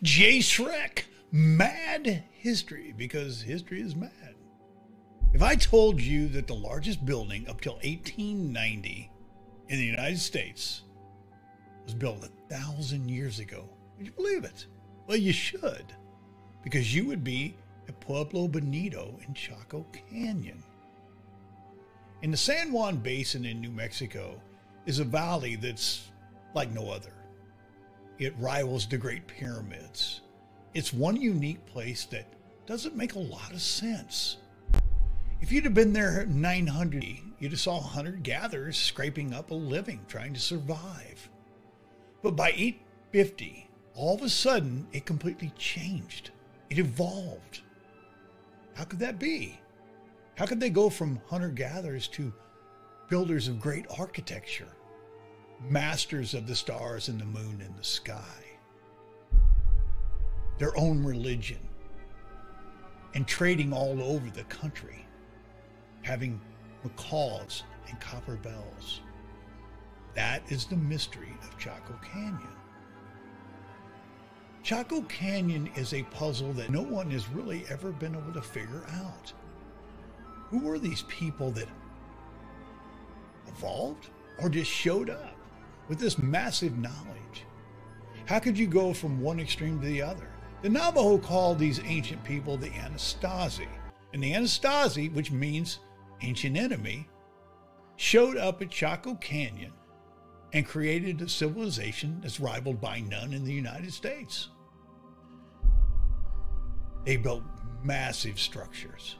J. Shrek, mad history, because history is mad. If I told you that the largest building up till 1890 in the United States was built 1,000 years ago, would you believe it? Well, you should, because you would be at Pueblo Bonito in Chaco Canyon. In the San Juan Basin in New Mexico is a valley that's like no other. It rivals the Great Pyramids. It's one unique place that doesn't make a lot of sense. If you'd have been there in 900, you'd have saw hunter-gatherers scraping up a living, trying to survive. But by 850, all of a sudden, it completely changed. It evolved. How could that be? How could they go from hunter-gatherers to builders of great architecture, masters of the stars and the moon and the sky, their own religion, and trading all over the country, having macaws and copper bells? That is the mystery of Chaco Canyon. Chaco Canyon is a puzzle that no one has really ever been able to figure out. Who were these people that evolved or just showed up with this massive knowledge? How could you go from one extreme to the other? The Navajo called these ancient people the Anasazi. And the Anasazi, which means ancient enemy, showed up at Chaco Canyon and created a civilization that's rivaled by none in the United States. They built massive structures.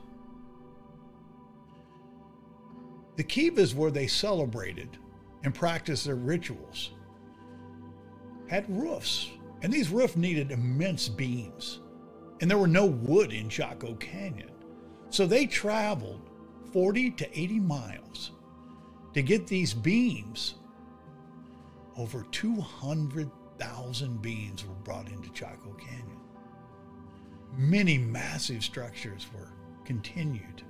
The kivas where they celebrated and practiced their rituals had roofs, and these roofs needed immense beams, and there were no wood in Chaco Canyon. So they traveled 40 to 80 miles to get these beams. Over 200,000 beams were brought into Chaco Canyon. Many massive structures were continued.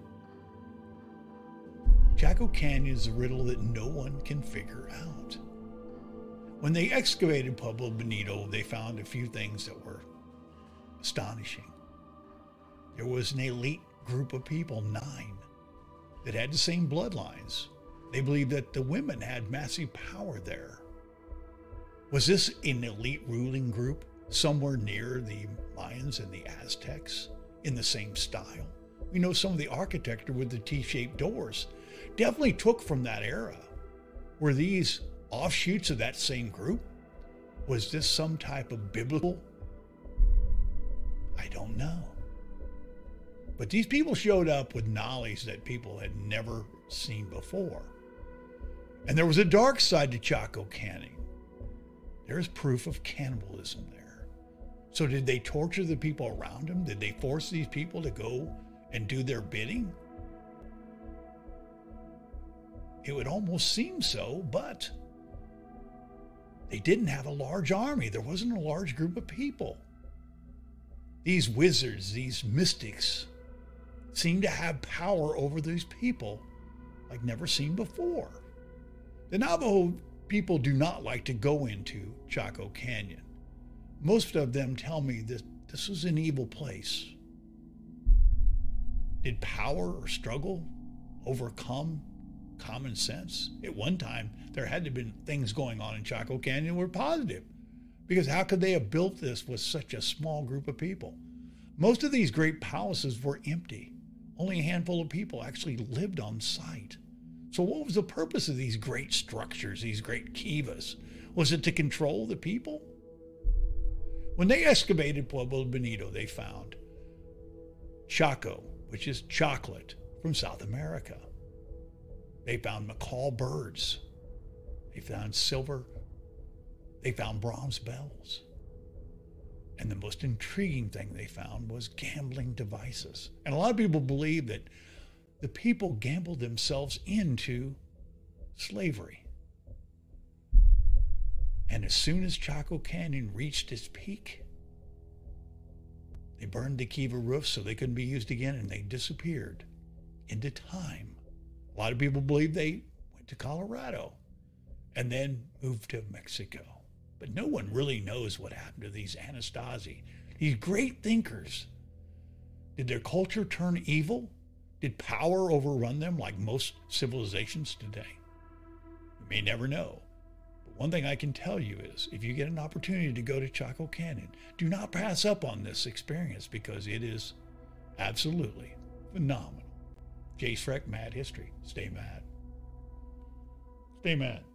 Chaco Canyon is a riddle that no one can figure out. When they excavated Pueblo Bonito, they found a few things that were astonishing. There was an elite group of people, 9, that had the same bloodlines. They believed that the women had massive power there. Was this an elite ruling group somewhere near the Mayans and the Aztecs in the same style? We know some of the architecture with the T-shaped doors definitely took from that era. Were these offshoots of that same group? Was this some type of biblical? I don't know. But these people showed up with knowledge that people had never seen before. And there was a dark side to Chaco Canyon. There's proof of cannibalism there. So did they torture the people around them? Did they force these people to go and do their bidding? It would almost seem so, but they didn't have a large army. There wasn't a large group of people. These wizards, these mystics, seemed to have power over these people like never seen before. The Navajo people do not like to go into Chaco Canyon. Most of them tell me that this was an evil place. Did power or struggle overcome common sense? At one time, there had to have been things going on in Chaco Canyon that were positive, because how could they have built this with such a small group of people? Most of these great palaces were empty. Only a handful of people actually lived on site. So what was the purpose of these great structures, these great kivas? Was it to control the people? When they excavated Pueblo Bonito, they found Chaco, which is chocolate from South America. They found macaw birds. They found silver. They found bronze bells. And the most intriguing thing they found was gambling devices. And a lot of people believe that the people gambled themselves into slavery. And as soon as Chaco Canyon reached its peak, they burned the kiva roofs so they couldn't be used again, and they disappeared into time. A lot of people believe they went to Colorado and then moved to Mexico. But no one really knows what happened to these Anastasi, these great thinkers. Did their culture turn evil? Did power overrun them like most civilizations today? We may never know. But one thing I can tell you is, if you get an opportunity to go to Chaco Canyon, do not pass up on this experience, because it is absolutely phenomenal. Jay Freck, Mad History. Stay mad. Stay mad.